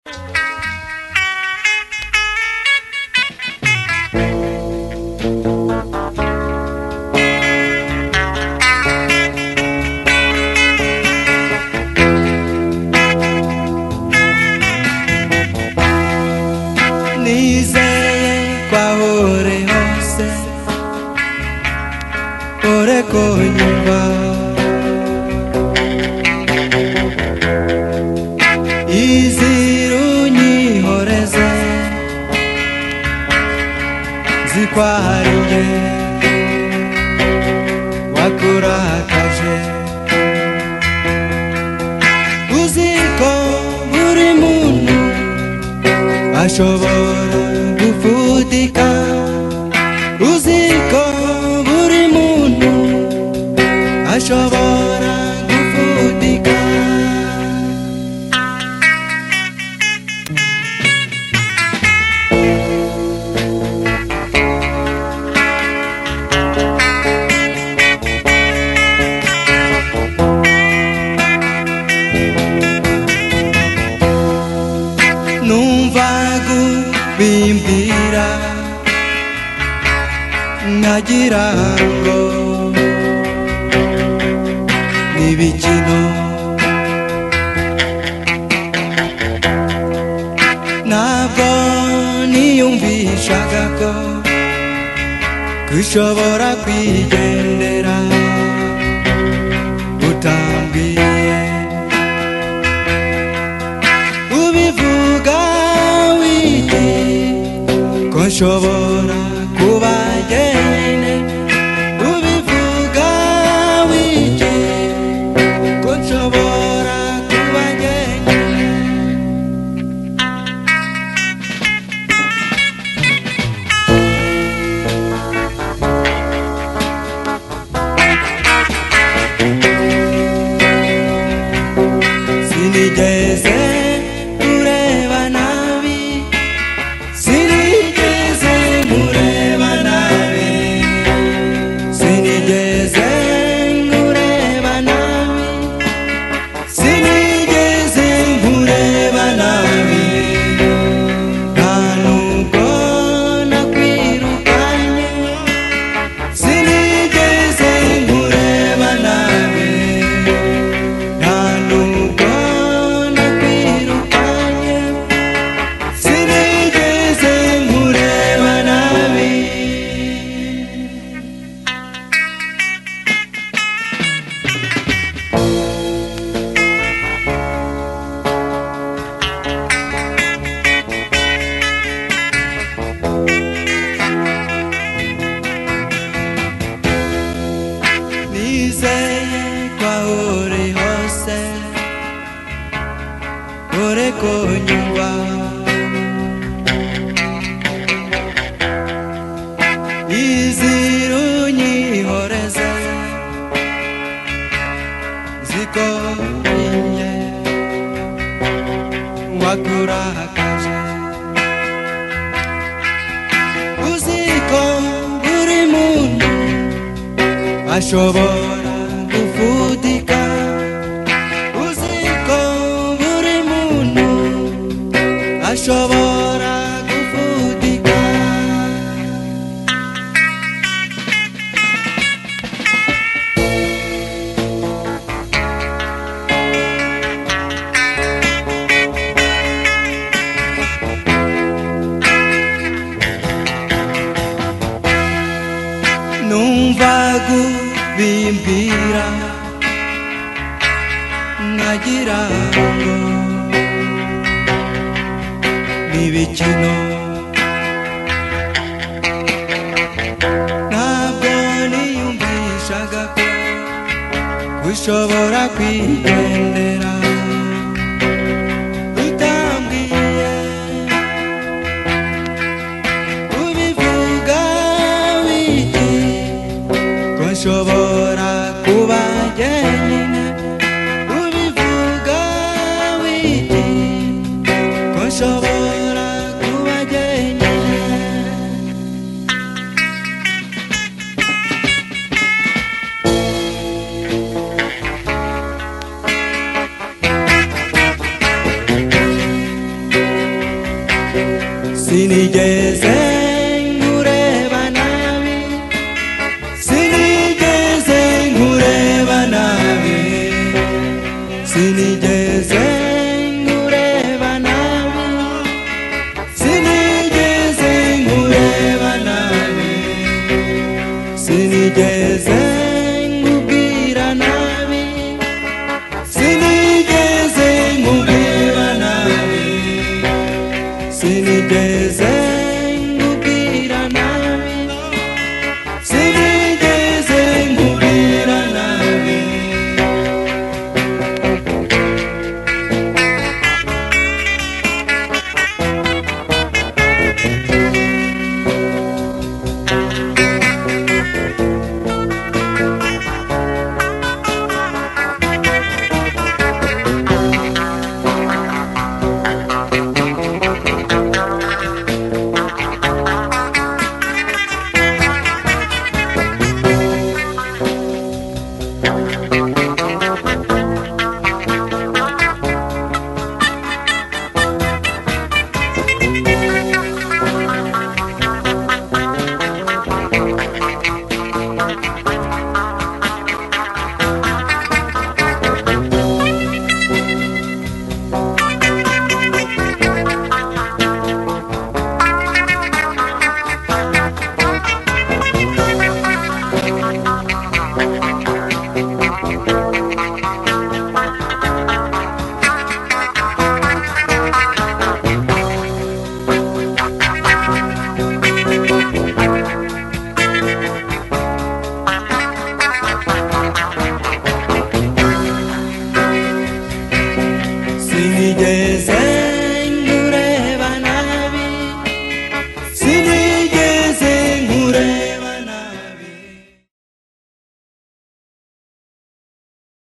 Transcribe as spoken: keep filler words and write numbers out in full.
Nizeye kwa hore hose ore konyumba izirunyi horeze zikwaringe wakurakaje uziko buri muntu ashobora gufudika uziko buri muntu ashobora gufudika numvagu bimbira nkagira ngo nibikino ntabwo niyumvishaga ko kushobora kwigendera utambwiye ubivuga witi ko nshobora kuba jyenyine ubivuga witi ko nshobora kuba jyenyine Sinigeze Nkurebanabi Sinigeze Nkurebanabi Sinigeze Nkurebanabi Sinigeze Nkurebanabi nta nubwo nakwirukanye Sinigeze Nkurebanabi nta nubwo nakwirukanye Sinigeze Nkurebanabi Nizeye kwa uri hose ore konyumba izirunyi horeze zikorinye wakurakaje uziko buri muntu ashobora gufudika uziko buri muntu ashobora gufudika numvagu bimbira nkagira ngo nibikino ntabwo niyumvishaga ko ushobora kwigendera utambwiye ubivuga witi ko nshobora kuba jyenyine ubivuga witi ko nshobora kuba jyenyine Sinigeze nkureba nabi, sinigeze nkureba nabi, sinigeze nkubwira nabi, sinigeze nkubwira nabi, sinigeze nkubwira nabi, sinigeze nkubwira nabi. Sinigeze